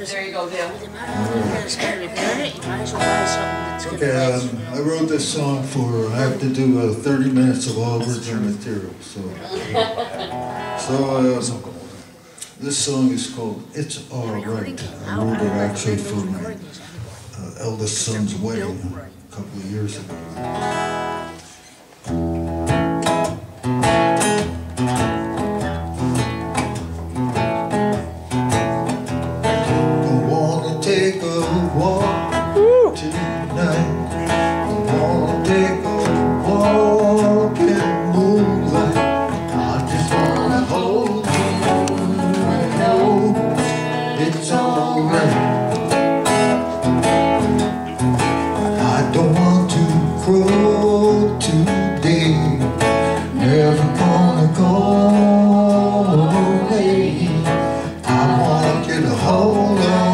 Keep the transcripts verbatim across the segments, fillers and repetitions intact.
There you go, Dale. Okay, um, I wrote this song for, I have to do uh, thirty minutes of all original material, so. So, uh, this song is called It's Alright. I wrote it actually for my uh, eldest son's wedding a couple of years ago. Take a walk tonight. I wanna take a walk in moonlight. I just wanna hold you and know it's alright. I don't want to grow today. Never gonna go away. I want you to hold on.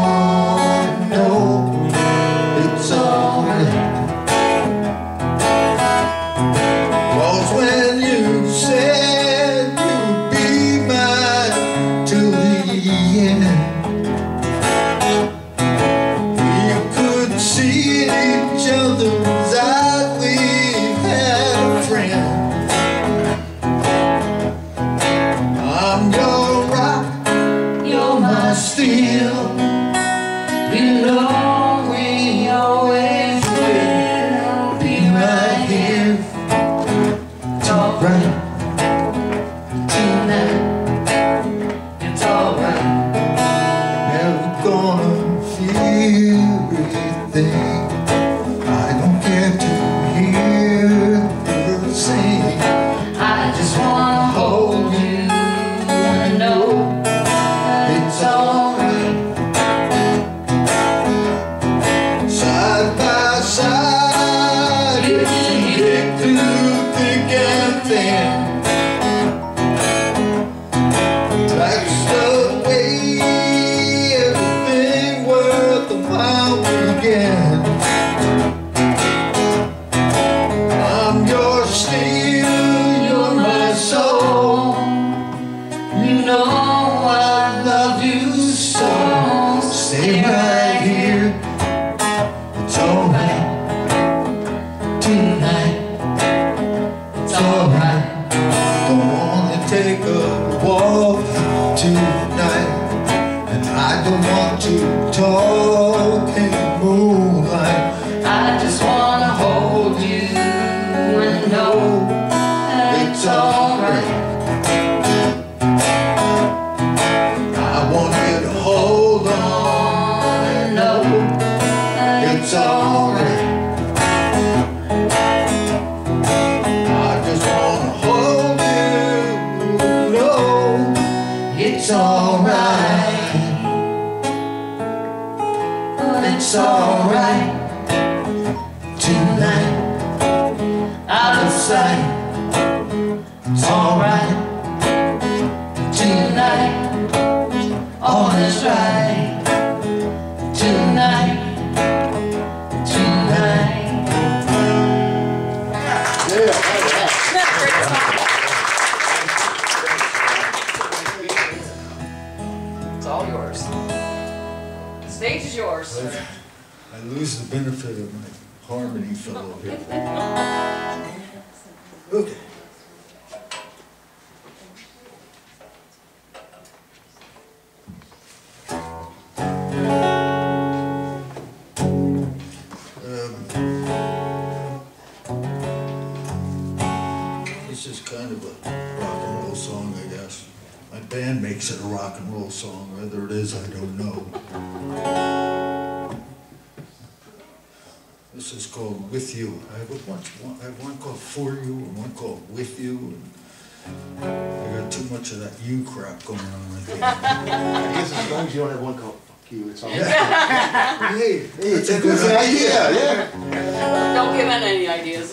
It's alright tonight, out of sight. It's alright tonight, all is right tonight, tonight. Yeah, it's all yours. The stage is yours, sir. I lose the benefit of my harmony fellow here. Okay. Um, this is kind of a rock and roll song, I guess. My band makes it a rock and roll song. Whether it is, I don't know. This is called With You. I have a bunch. One, I have one called For You and one called With You. And I got too much of that you crap going on, I think. I guess as long as you don't have one called Fuck You, it's all right. Yeah. Hey, hey, it's a good idea, yeah. Don't give in any ideas.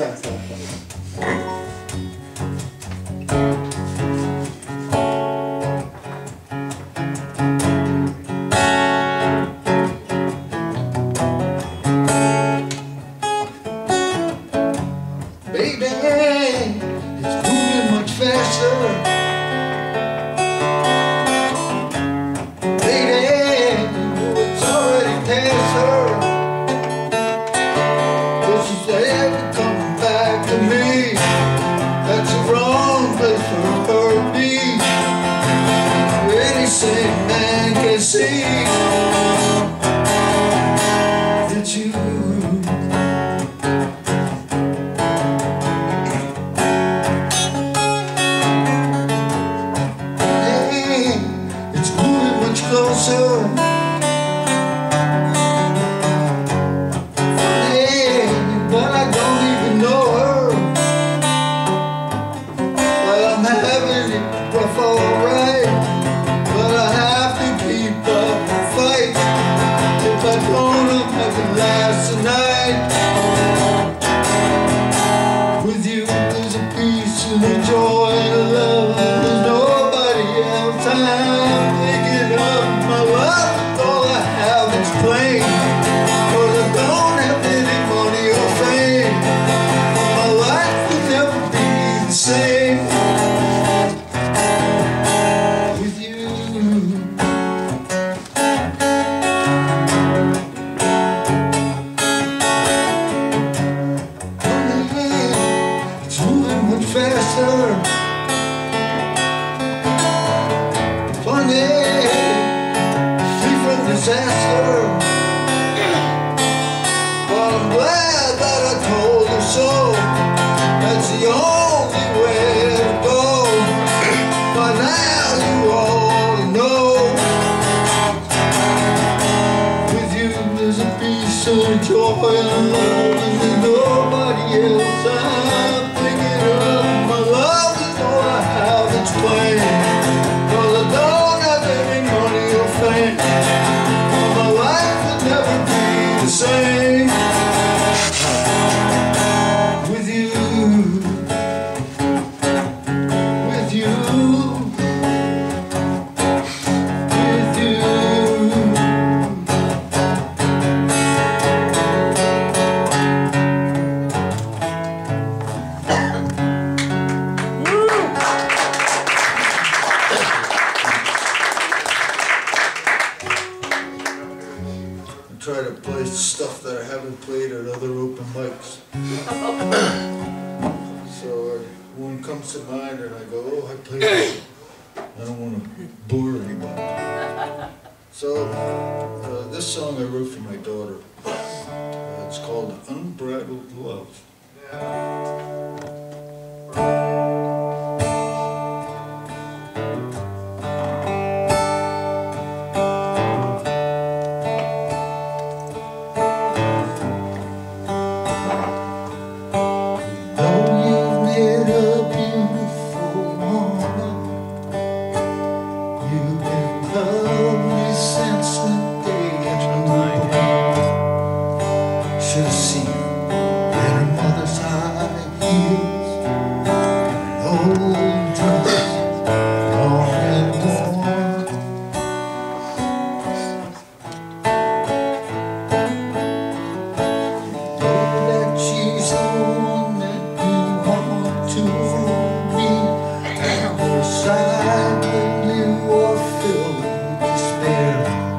can't see that you. Hey, it's moving much closer. Hey, but I don't even know her. Well, I'm having it rough, alright. But I have to keep up the fight. If I don't, I'm having last tonight. With you, there's a peace and a joy and a love. There's nobody else. I'm picking up my love. All I have is plain. Cause I don't have any money or fame. My life will never be the same. With you. It's moving much faster. Funny, free from disaster. But I'm glad that I told her so. That's the only way to go. But now you all know. With you there's a peace and a joy and a love. And there's nobody else. I'm thinking of my love is all I have, it's plain. Cause I don't have any money or fame. But my life will never be the same. With you. With you. With you. I try to play stuff that I haven't played at other open mics. So uh, one comes to mind and I go, oh, I played this. I don't want to bore anybody. So uh, this song I wrote for my daughter. Uh, it's called Unbridled Love. Though you've made a beautiful woman, you've been lovely since the day you were born. Should have seen her in her mother's high heels, an old dress, long and worn. Know that she's the one that you want to be, and her side when you are filled with despair.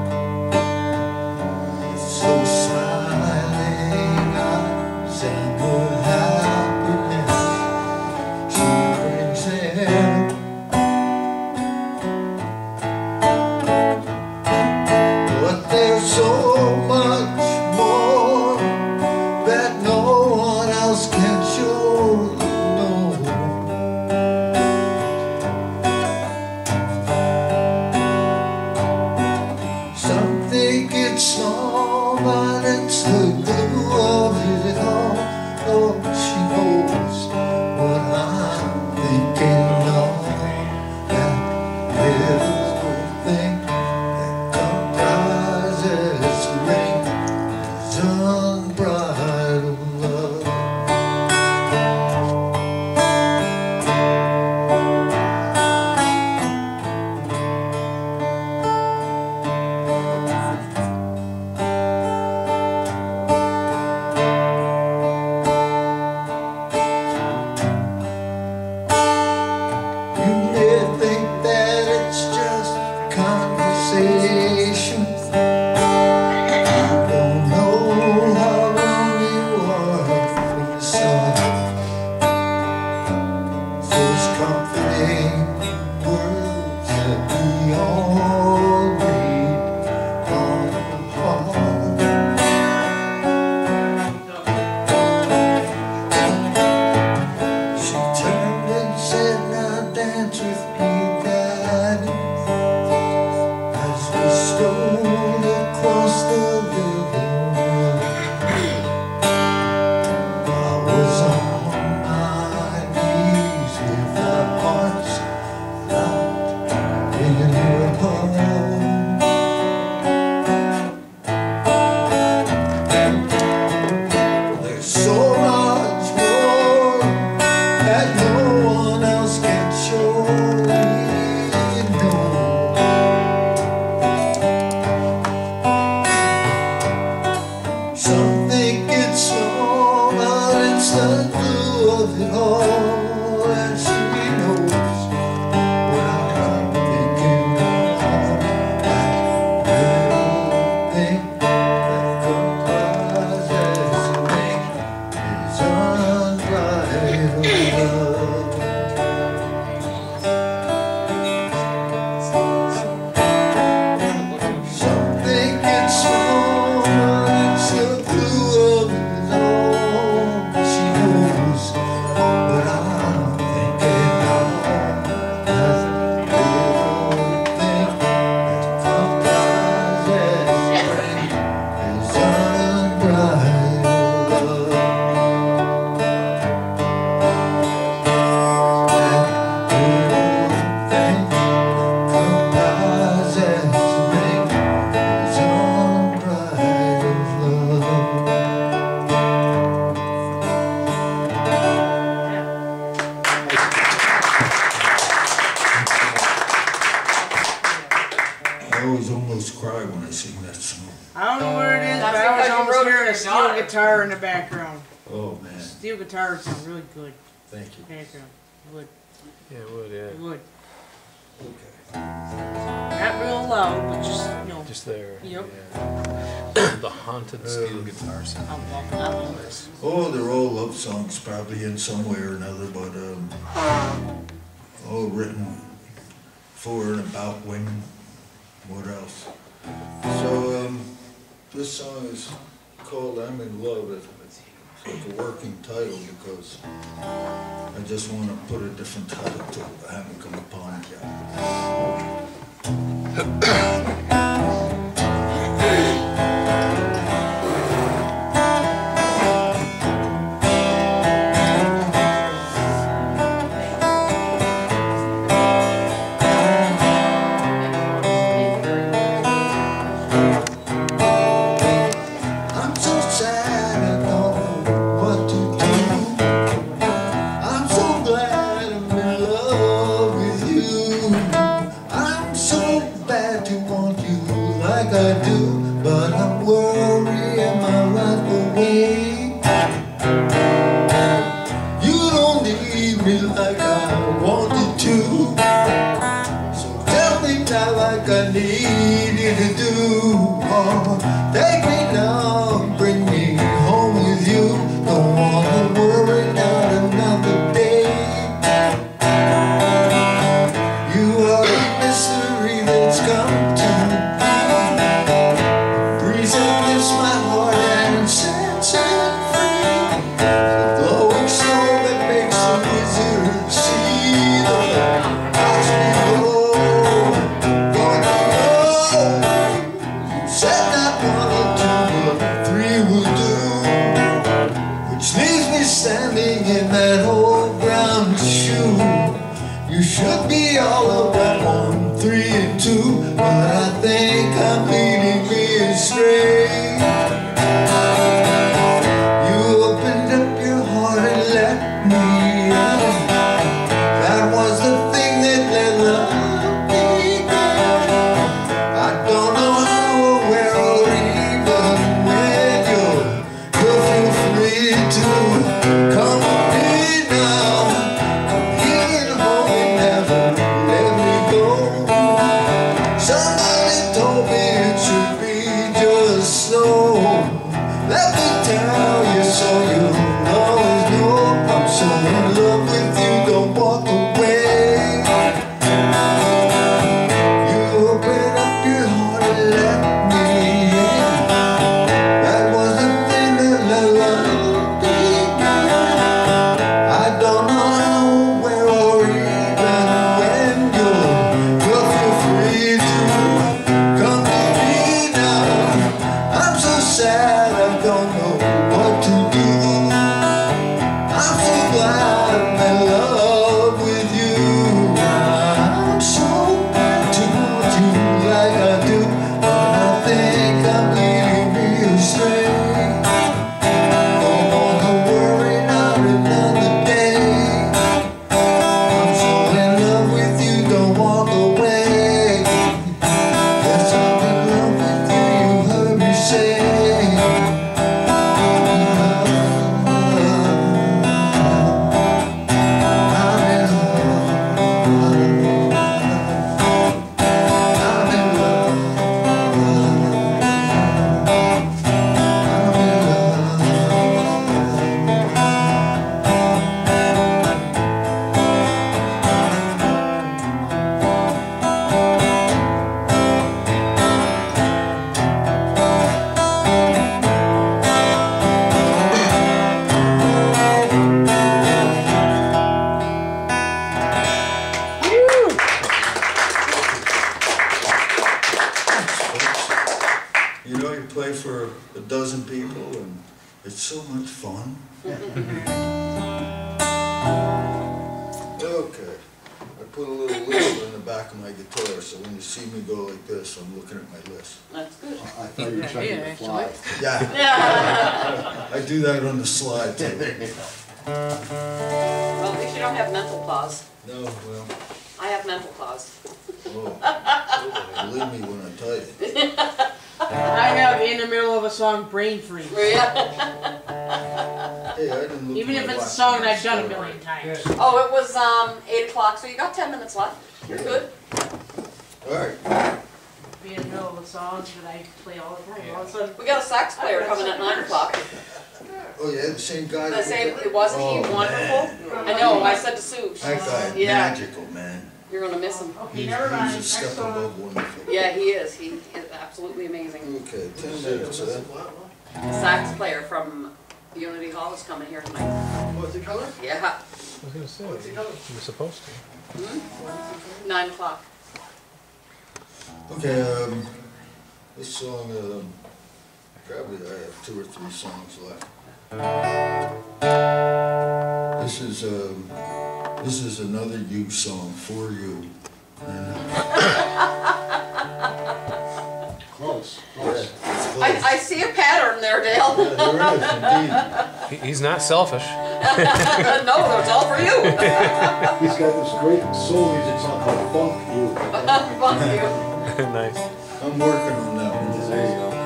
So smiling eyes and good happiness she brings there. But there's so much more that no one else can show you, no. Some think it's small, but it's the glue of it all. Oh, she knows what I'm thinking of. That little thing that comprises the ring is unbridled love. strolled across the living room. I was on my knees with my hearts locked in your palm. There's so much more that no one else can surely know. Some think it's all, but it's the glue of it all, and she knows what I'm thinking of. That little thing that comprises me is unbridled love. Some think it's all, but it's the glue of it all. She knows what I'm thinking of. That little thing that comprises me is unbridled love. That little thing that comprises me is unbridled love. I always almost cry when I sing that song. I don't know what it is, That's but I was because you almost wrote it hearing for a your steel daughter. guitar in the background. Oh man, Steel guitar sounds really good. thank you. Background. It would. Yeah, it would, It yeah. would. Okay. Not real loud, but just, you know. Just there. Yep. Yeah. The haunted steel Um, guitar sound. I'm walking out of this. Oh, they're all love songs, probably in some way or another, but um, all written for and about women. What else? So um, this song is called "I'm in Love." It's like a working title because I just want to put a different title to it. I haven't come upon it yet. I'm so sad I don't know what to do. I'm so glad I'm in love with you. I'm so bad to want you like I do, but I'm worrying my life away. You don't need me like I wanted to, so tell me now like I need you to do. Oh, take me now, bring me home with you. Don't wanna worry not another day. You are the mystery that's come to me. Breeze that lifts my heart and sets it free. The glowing snow that makes the wizard see the house below. Wanna know? You said that one or two, but three will do. Which leaves me standing in that old brown shoe. You should be all of that one, three, and two, but I think I'm leading me astray. You opened up your heart and let me in. That was the thing that let love begin. I don't know how or where or even when you'll, you'll feel free to come with me now. Come here and hold me, never let me You know, you play for a dozen people and it's so much fun. Okay, I put a little list in the back of my guitar, so when you see me go like this, I'm looking at my list. That's good. I thought you were Yeah, checking yeah, the fly. Yeah, Yeah. I do that on the slide too. Well, at least you don't have mental pause. No, well, I have mental pause. oh, believe me when I tell you. I have in the middle of a song brain freeze. Hey, I didn't look Even at if my it's a watch song when I that I've done a started. million times. Oh, it was um, eight o'clock, so you got ten minutes left. You're good. All right. Be in the middle of a song that I play all the time. All of a sudden, We got a sax player coming at nine o'clock. Oh, yeah, the same guy. The that we same, got? it wasn't he Oh, wonderful? man. I know, I said to Sue, That guy, Yeah. magical, man. you're gonna miss him. okay, He's, never mind. he's a step Next song. above wonderful. Yeah, he is. He is absolutely amazing. Okay, ten minutes, huh? The sax player from Unity Hall is coming here tonight. What's the color? Yeah, I was gonna say, What's the color? you were supposed to. nine o'clock. Okay, um, this song, um, probably I have two or three songs left. This is, um, this is another you song for you. And, Close, yeah, close. it's close. I, I see a pattern there, Dale. Yeah, there is indeed. He, he's not selfish. No, it's all for you. He's got this great soul music song called Funk You. Fuck you. Nice. I'm working on that one. There you go.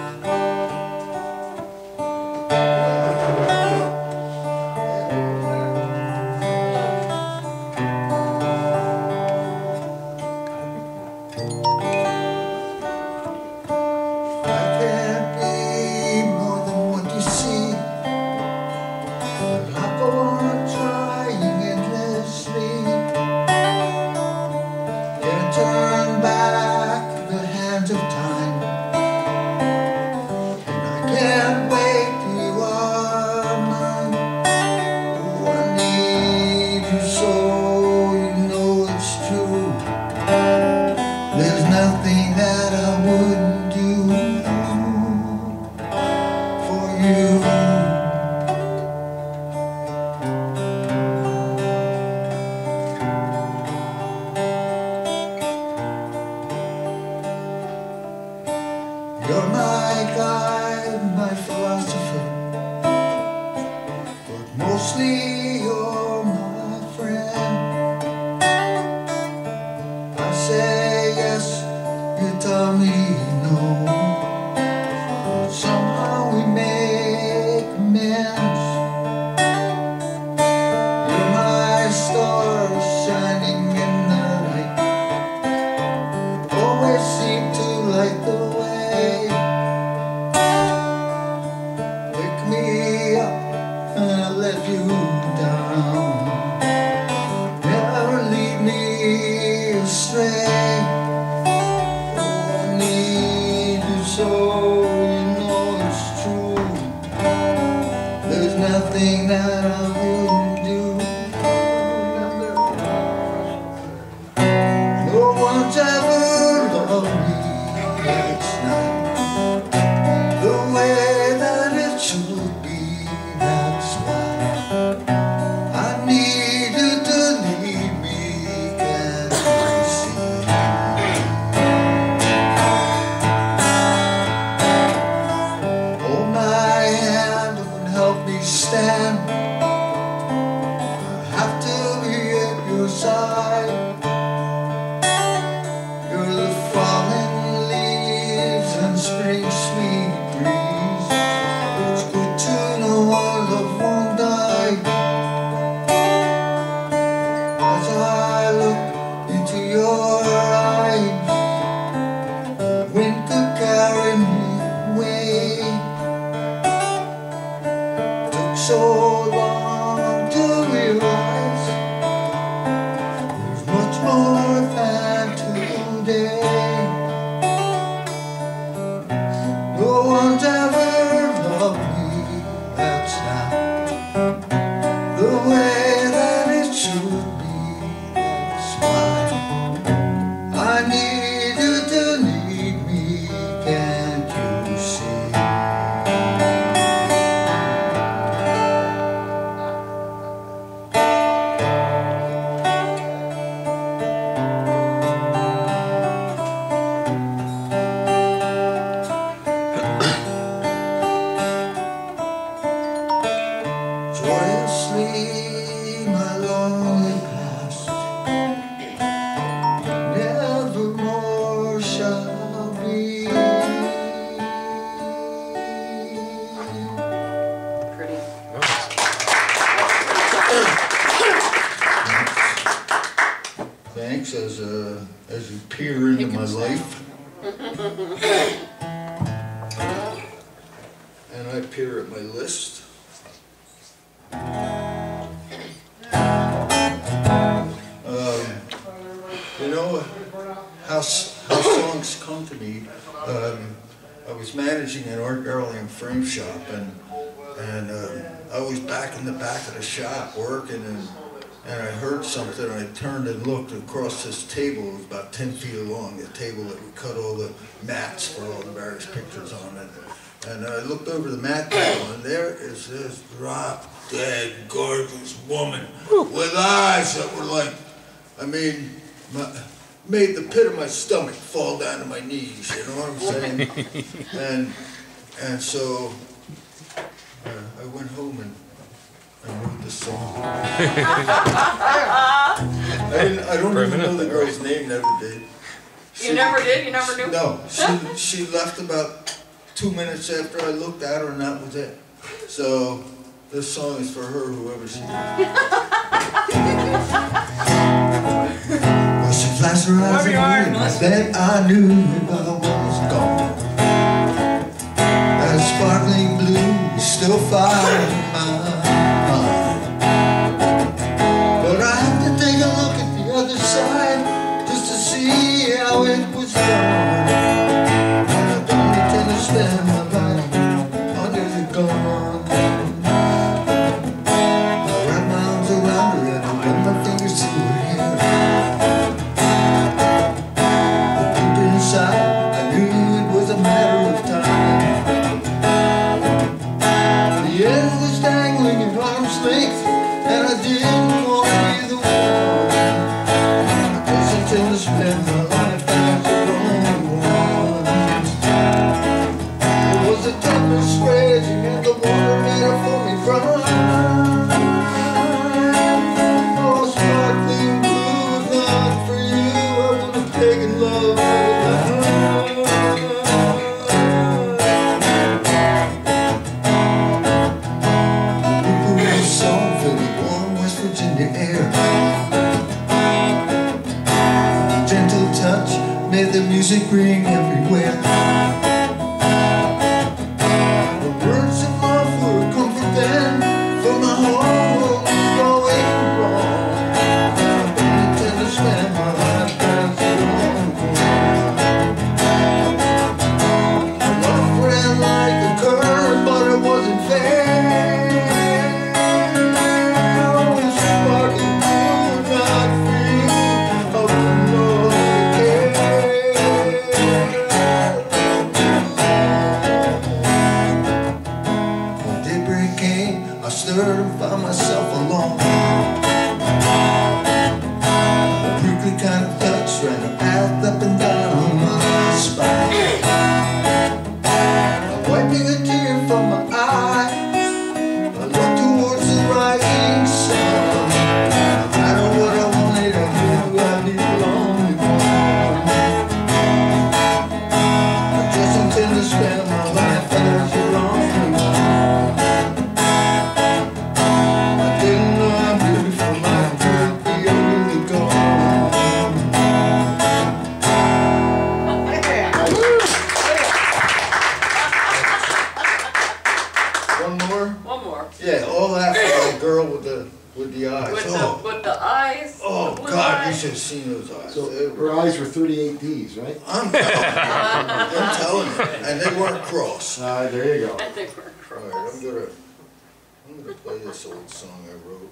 I can't be more than what you see, but I go on trying endlessly. Can't turn back the hands of time, and I can't wait till you are mine. Oh, I need you so you know it's true. There's nothing that I wouldn't do for you. You're my guide, my philosopher, but mostly you're my friend. I say yes, you tell me no, but somehow we make amends. You're my star shining in the night, always seem to light the way. Wake me up and I let you down, never lead me astray. Oh, I need you so you know it's true. There's nothing that I wouldn't do. No one's ever loved me. It's not the way that it should be. That's why I need you to lead me. Can't you see? Hold my hand and help me stand. I have to be at your side. You're the falling leaves and spring sweet breeze. It's good to know our love won't die. As I look into your eyes, the wind could carry me away. Took so long to realize there's much more than today. No one's ever loved me. That's not the way that it should be. That's why I need you to need me. Can't you see? up here at my list. Um, you know how, how songs come to me. Um, I was managing an art gallery and frame shop, and and um, I was back in the back of the shop working, and and I heard something. And I turned and looked across this table. It was about ten feet long. The table that we cut all the mats for all the various pictures on it. And I looked over the mat table, and there is this drop dead, gorgeous woman with eyes that were like, I mean, my, made the pit of my stomach fall down to my knees. You know what I'm saying? and and so uh, I went home and I wrote this song. I didn't. I don't even know the girl's name. Never did. She, You never did? You never knew? No. She she left about two minutes after I looked at her, and that was it. So this song is for her, whoever she is. Well, she flashed her eyes at me, and I bet I knew I was gone. That sparkling blue is still fire in my mind. But I have to take a look at the other side just to see how it was done. Spend my life under the gun. I wrap my arms around her and I run my fingers through her hair. But deep inside, I knew it was a matter of time. The end was dangling at arm's length, and I didn't want to be the one. I guess I tend to spend my life as a wrong one. The tempest raging and the water made a foamy brine. Oh, sparkling blue, if not for you, I would have taken love for the whippoorwill song filled the warm West Virginia air. A gentle touch made the music ring everywhere. And found myself alone. A prickly kind of touch ran a path up and down my spine. Wiping a tear from my eye, I looked towards the rising sun. No matter what I wanted, I knew I'd be lonely one. I just intend to spend my life as a lonely one. Yeah, all after that girl with the with the eyes. With, oh. the, with the eyes. Oh the God, eyes. you should have seen those eyes. So they her eyes were thirty-eight Ds, right? I'm telling you. I'm telling you. And they weren't cross. Ah, uh, there you go. And they were All right, I'm gonna I'm gonna play this old song I wrote.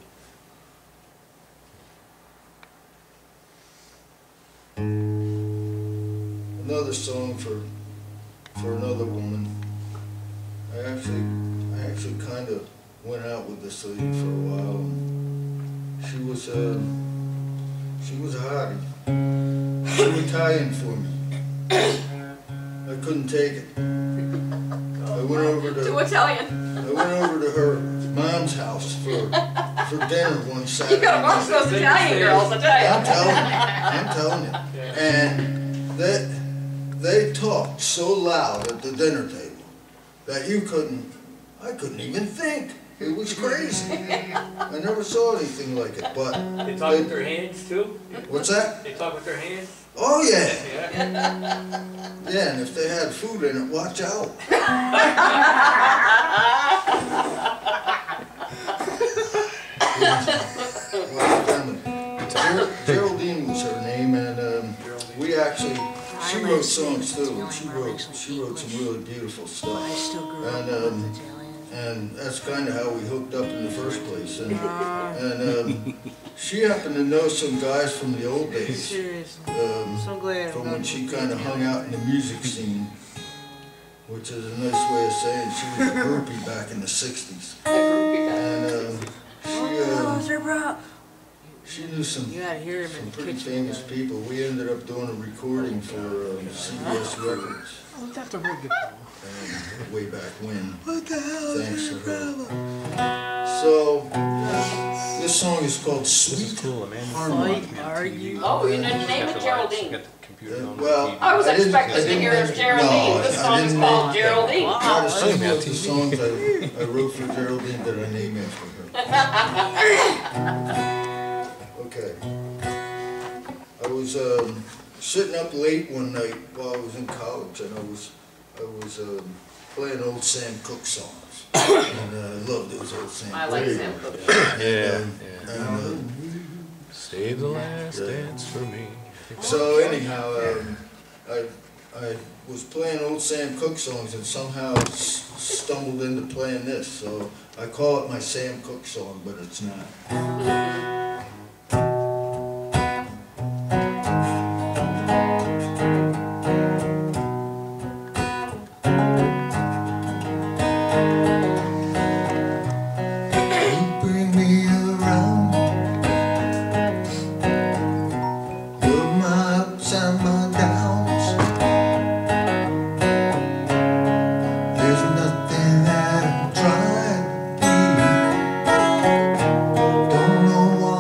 Another song for for another woman. I actually I actually kind of went out with this lady for a while. And she was uh, she was a hottie. Too Italian for me. I couldn't take it. I went over to Too Italian. I went over to her mom's house for for dinner one Saturday. You got a bunch of those Italian girls, I tell you. I'm telling you. I'm telling you. And they they talked so loud at the dinner table that you couldn't, I couldn't even think. It was crazy. I never saw anything like it, but... They talk with their hands too? What's that? They talk with their hands? Oh yeah. Yeah, and if they had food in it, watch out. Ger Geraldine was her name, and um, we actually, she wrote songs too. She wrote, she wrote some really beautiful stuff. And um, and that's kind of how we hooked up in the first place. And, and um, she happened to know some guys from the old days, um, So glad. from when she kind of hung out in the music scene, which is a nice way of saying she was a groupie back in the sixties. And um, she, um, she knew some, You gotta hear him in some the pretty kitchen. famous people. We ended up doing a recording for um, C B S Records. Oh, that's a very good one. Um, way back when. What the hell Thanks is to your her. brother? So, this song is called This is Sweet cool, man. Harmony. Fight, argue. Oh, you didn't name it Got Geraldine. the computer Uh, on well, the T V. I was I didn't- expecting I to didn't hear mention- Geraldine. no, This I song's didn't called mention- Geraldine. Try to Wow. sing Oh, out the songs I, I wrote for Geraldine that I named after her. Okay. I was um, sitting up late one night while I was in college, and I was I was um, playing old Sam Cooke songs, and uh, I love those old Sam. I like Cooke. Sam Cooke. Yeah, Um, yeah. And, uh, Save the last Yeah. dance for me. So anyhow, um, I I was playing old Sam Cooke songs and somehow s stumbled into playing this. So I call it my Sam Cooke song, but it's not. You bring me around. You're my ups and my downs. There's nothing that I'm trying to do. Don't know what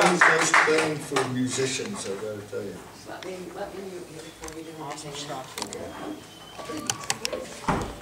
always nice playing for musicians, I gotta tell you. Let me, let me mute you before you do Awesome anything. stuff. Okay.